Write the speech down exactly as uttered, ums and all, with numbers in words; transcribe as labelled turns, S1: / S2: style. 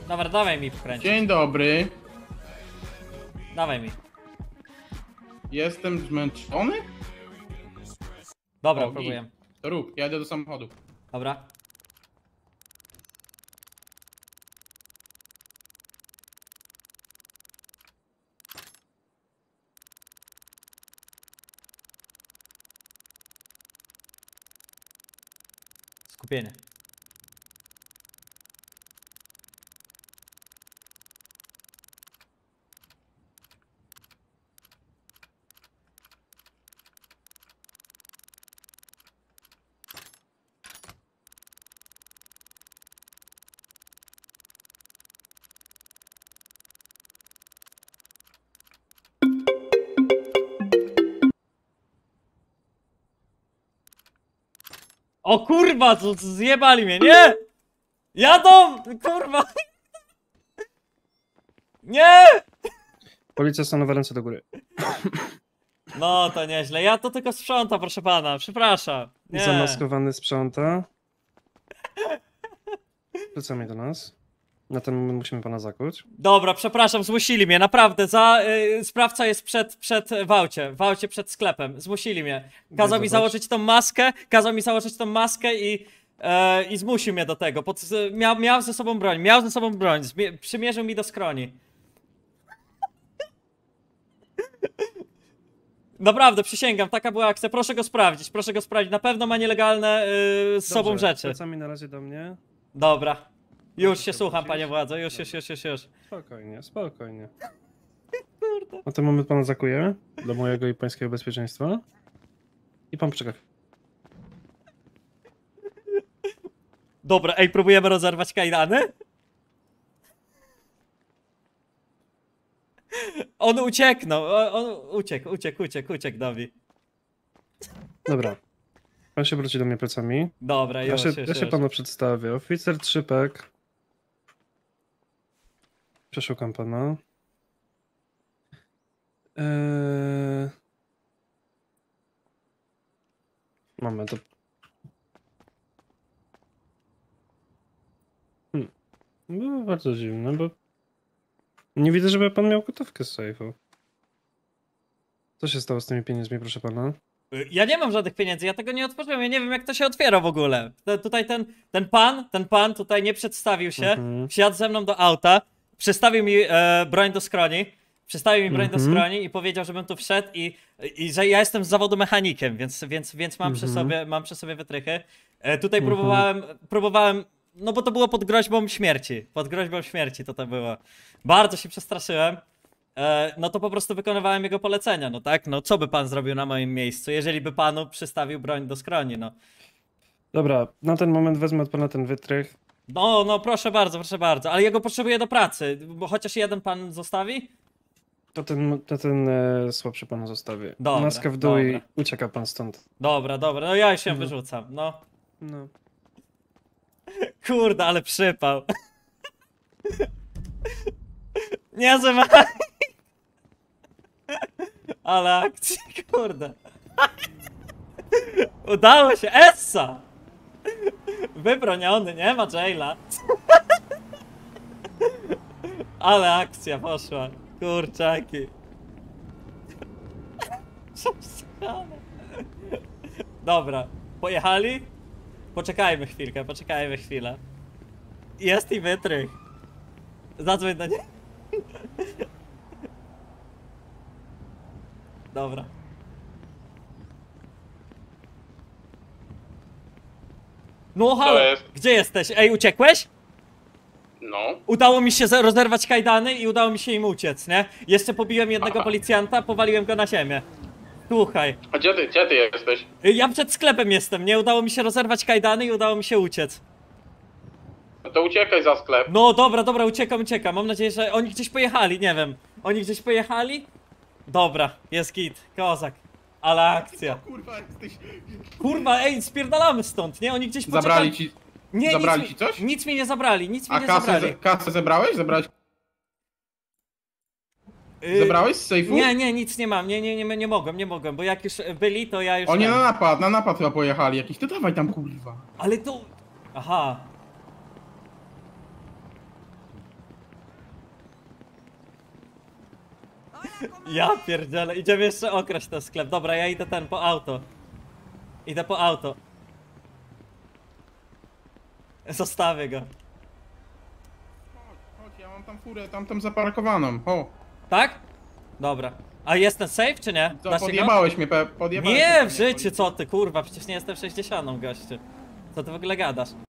S1: Dobra, dawaj mi wkręcić.
S2: Dzień dobry.
S1: Dawaj mi.
S2: Jestem zmęczony?
S1: Dobra,
S2: O,
S1: próbuję.
S2: git. To rób, ja idę do samochodu.
S1: Dobra. Skupienie. O kurwa, co co zjebali mnie, nie! Jadą! Kurwa! Nie!
S3: Policja stanowa ręce do góry.
S1: No to nieźle, ja to tylko sprzątam, proszę pana, przepraszam. Nie.
S3: Zamaskowany sprząta. Wracamy do nas. Na ten moment musimy pana zakuć.
S1: Dobra, przepraszam, zmusili mnie, naprawdę, za, y, sprawca jest przed, przed w aucie, w aucie przed sklepem, zmusili mnie. Kazał mi
S3: Zobacz.
S1: założyć tą maskę, kazał mi założyć tą maskę i, e, i zmusił mnie do tego, Pod, miał, miał ze sobą broń, miał ze sobą broń, zmie, przymierzył mi do skroni. Naprawdę, przysięgam, taka była akcja, proszę go sprawdzić, proszę go sprawdzić, na pewno ma nielegalne y, z sobą
S3: Dobrze,
S1: rzeczy.
S3: Wracamy na razie do mnie.
S1: Dobra, już
S3: Proszę
S1: się
S3: się
S1: słucham,
S3: wrócić.
S1: panie władzo, już, już, już, już, już.
S3: Spokojnie, spokojnie. Na ten moment pana zakuję. Dla mojego i pańskiego bezpieczeństwa. I pan poczeka.
S1: Dobra, ej, próbujemy rozerwać kajdany? On ucieknął, o- on uciekł, uciekł, uciekł, uciekł, Dowi.
S3: Dobra. Pan się wróci do mnie plecami.
S1: Dobra,
S3: Ja
S1: już,
S3: się,
S1: już,
S3: ja się
S1: już.
S3: panu przedstawię. Oficer Trzypek. Przeszukam pana. Eee... Moment. To... Hmm. Było bardzo dziwne, bo nie widzę, żeby pan miał gotówkę z sejfu. Co się stało z tymi pieniędzmi, proszę pana?
S1: Ja nie mam żadnych pieniędzy, ja tego nie otworzyłem, ja nie wiem jak to się otwiera w ogóle. Te, tutaj ten, ten pan, ten pan tutaj nie przedstawił się,
S3: Mhm.
S1: wsiadł ze mną do auta, przystawił mi e, broń do skroni, przystawił mi broń
S3: Mhm.
S1: do skroni i powiedział, żebym tu wszedł i, i że ja jestem z zawodu mechanikiem, więc, więc, więc mam, przy
S3: Mhm.
S1: sobie, mam przy sobie wytrychy. E, tutaj
S3: Mhm.
S1: próbowałem, próbowałem, no bo to było pod groźbą śmierci, pod groźbą śmierci to to było. Bardzo się przestraszyłem. E, no to po prostu wykonywałem jego polecenia, no tak? No co by pan zrobił na moim miejscu, jeżeli by panu przystawił broń do skroni, no.
S3: Dobra, na ten moment wezmę od pana ten wytrych.
S1: No, no proszę bardzo, proszę bardzo, ale ja go potrzebuję do pracy, bo chociaż jeden pan zostawi?
S3: To ten, to ten e, słabszy pana zostawię.
S1: Dobra,
S3: Maskę w dół i
S1: dobra.
S3: ucieka pan stąd.
S1: Dobra, dobra, no ja już się
S3: Mhm.
S1: wyrzucam, no.
S3: No.
S1: Kurde, ale przypał. Nie ma. Ale akcja, kurde. Udało się, Essa! Wybroniony, nie ma jaila. Ale akcja poszła, kurczaki. Dobra, pojechali? Poczekajmy chwilkę, poczekajmy chwilę. Jest i wytrych. Zadzwoń do niej. Dobra. No halo,
S2: jest?
S1: gdzie jesteś? Ej, uciekłeś?
S2: No.
S1: Udało mi się za- rozerwać kajdany i udało mi się im uciec, nie? Jeszcze pobiłem jednego
S2: Aha.
S1: policjanta, powaliłem go na ziemię. Słuchaj,
S2: A gdzie ty, gdzie ty jesteś?
S1: y, ja przed sklepem jestem, nie? Udało mi się rozerwać kajdany i udało mi się uciec.
S2: No to uciekaj za sklep.
S1: No dobra, dobra, uciekam, uciekam. Mam nadzieję, że oni gdzieś pojechali, nie wiem. Oni gdzieś pojechali? Dobra, jest git, kozak. Ale akcja.
S2: Kurwa, jesteś...
S1: Kurwa, ej, spierdalamy stąd, nie? Oni gdzieś poczekali.
S2: Zabrali ci...
S1: Nie,
S2: zabrali
S1: nic,
S2: ci coś?
S1: Mi, nic mi nie zabrali, nic mi
S2: A
S1: nie
S2: kasę,
S1: zabrali.
S2: ze- kasę zebrałeś? Zebrałeś...
S1: Y,
S2: Zebrałeś z sejfu?
S1: Nie, nie, nic nie mam, nie, nie, nie, nie mogłem, nie mogłem, bo jak już byli, to ja już...
S2: Oni
S1: ten-
S2: na napad, na napad chyba pojechali jakiś. Ty dawaj tam, kurwa.
S1: Ale to... Aha. Ja pierdzielę, idziemy jeszcze okraść ten sklep. Dobra, ja idę ten, po auto. Idę po auto. Zostawię go.
S2: Chodź, chodź, ja mam tam furę, tam tam zaparkowaną. O,
S1: Tak? Dobra. A jest ten safe, czy nie?
S2: co,
S1: Da się go?
S2: podjebałeś mnie, pe, podjebałeś
S1: Nie,
S2: mnie,
S1: w życiu, co ty, kurwa, przecież nie jestem sześćdziesiątym, gościu. Co ty w ogóle gadasz?